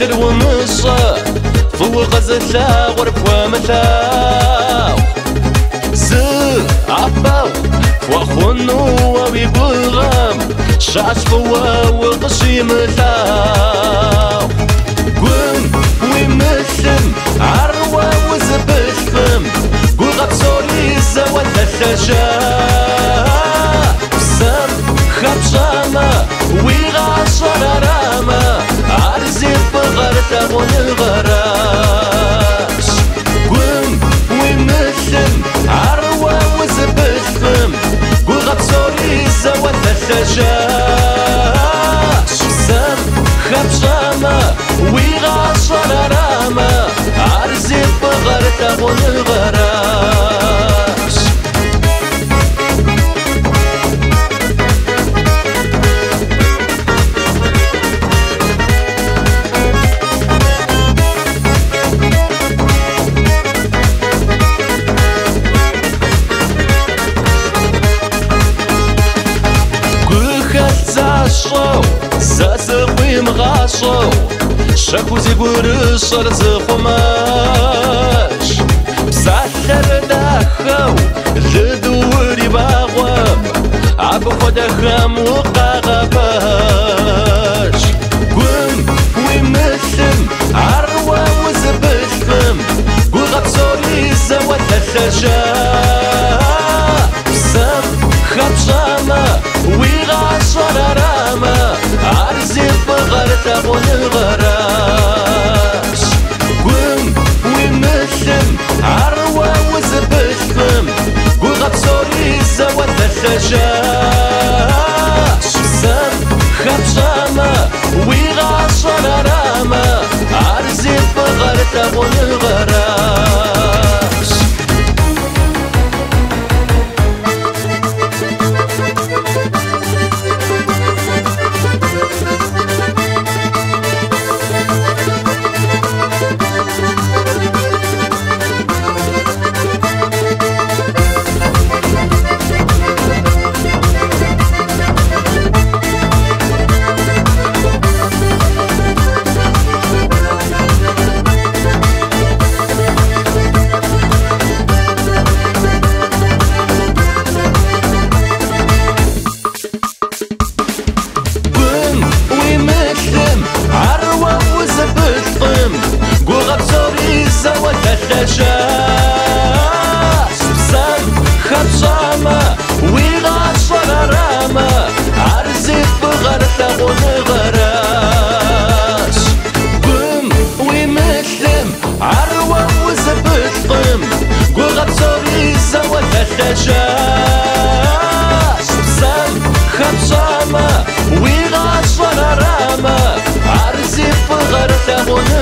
مثل ومصة فوق زلا غرب ومثاو زر عباو وخنو وبيبغم شعش فوا وقشي مثاو قوم ويمثم عروة وزبشفم قول غبسولي زوال الثشاء سم خبشامة ويغاشر رامة عرزي بغرت أغن الغراش قوم ويمثم عروة وزبشفم قول غبسولي زوال الثشاء سم خبشامة ويغاشر رامة عرزي بغرت أغن الغراش زازقوي مغاشو شاكو زيقور شرز خماش بسحر داخو لدوري باغوام عبو خدخام وقاغباش قوم ويمثم عروة وزبشفم قول غبسولي زوال الثشاء بسم خبشامة ويغاشر رامة عرزي بغرت أغن الغراش قوم ويمثم عروة وزبشفم قول غبسولي زوال الثشاء بسم خبشامة ويغاشر رامة عرزي بغرت أغن الغراش بسم خبشامة ويغاشر رامة عرزي بغرت أغن غراش قوم ويمثم عروة وزبشقم قول غبسولي زوال الثشاش بسم خبشامة ويغاشر رامة عرزي بغرت أغن